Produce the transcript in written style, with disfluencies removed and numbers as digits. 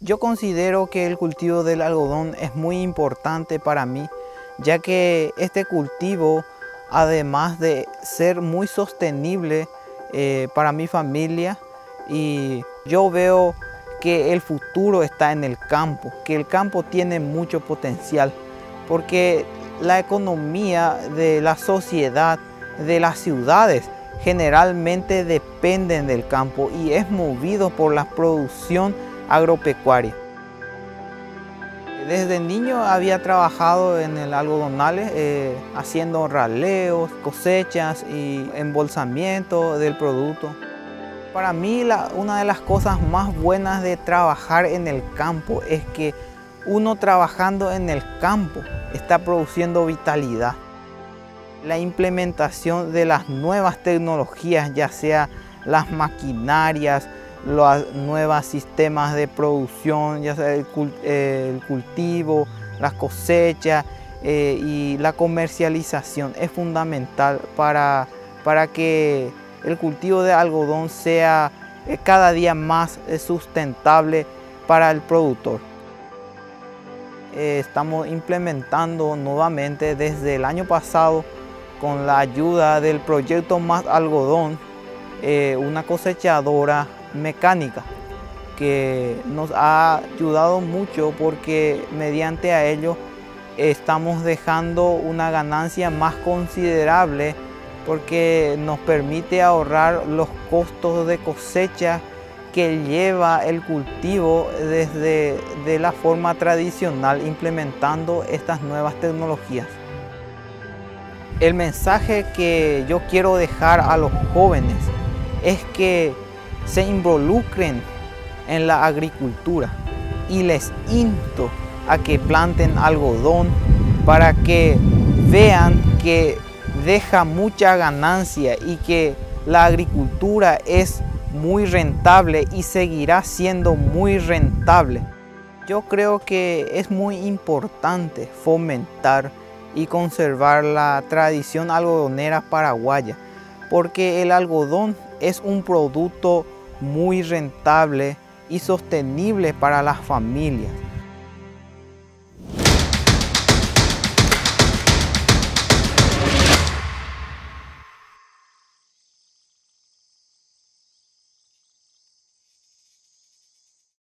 Yo considero que el cultivo del algodón es muy importante para mí, ya que este cultivo, además de ser muy sostenible para mi familia, y yo veo que el futuro está en el campo, que el campo tiene mucho potencial, porque la economía de la sociedad, de las ciudades, generalmente dependen del campo y es movido por la producción agropecuaria. Desde niño había trabajado en el algodonales, haciendo raleos, cosechas y embolsamiento del producto. Para mí una de las cosas más buenas de trabajar en el campo es que uno trabajando en el campo está produciendo vitalidad. La implementación de las nuevas tecnologías, ya sea las maquinarias, los nuevos sistemas de producción, ya sea el cultivo, las cosechas y la comercialización, es fundamental para que el cultivo de algodón sea cada día más sustentable para el productor. Estamos implementando nuevamente desde el año pasado, con la ayuda del proyecto Más Algodón, una cosechadora mecánica que nos ha ayudado mucho, porque mediante a ello estamos dejando una ganancia más considerable, porque nos permite ahorrar los costos de cosecha que lleva el cultivo desde la forma tradicional, implementando estas nuevas tecnologías. El mensaje que yo quiero dejar a los jóvenes es que se involucren en la agricultura, y les insto a que planten algodón para que vean que deja mucha ganancia y que la agricultura es muy rentable y seguirá siendo muy rentable. Yo creo que es muy importante fomentar y conservar la tradición algodonera paraguaya, porque el algodón es un producto muy rentable y sostenible para las familias.